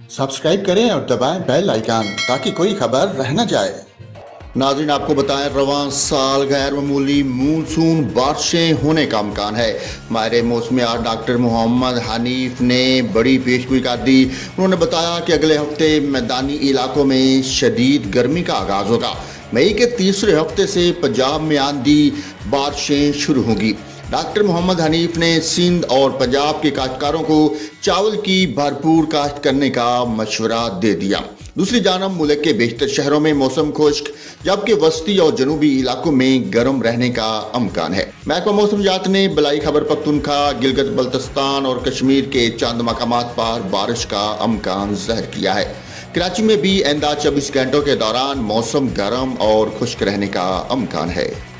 Subscribe करें और दबाएं बेल आइकन ताकि कोई खबर रह न जाए। नाज़रीन, आपको बताएं रवां साल गैर मामूली मानसून बारिशें होने का इम्कान है। माहिर मौसमियात डॉक्टर मोहम्मद हनीफ ने बड़ी पेशगोई कर दी। उन्होंने बताया कि अगले हफ्ते मैदानी इलाकों में शदीद गर्मी का आगाज होगा। मई के तीसरे हफ्ते से पंजाब में आंधी बारिशें शुरू होंगी। डॉक्टर मोहम्मद हनीफ ने सिंध और पंजाब के काश्तकारों को चावल की भरपूर काश्त करने का मशवरा दे दिया। दूसरी जानब मुल्क के बेशतर शहरों में मौसम खुश्क, जबकि वस्ती और जनूबी इलाकों में गर्म रहने का इम्कान है। महकमा मौसमियात ने बलाई खैबर पख्तूनख्वा, गिलगित बल्तिस्तान और कश्मीर के चंद मकामात पर बारिश का इम्कान जाहिर किया है। कराची में भी आइंदा 24 घंटों के दौरान मौसम गर्म और खुश्क रहने का इम्कान है।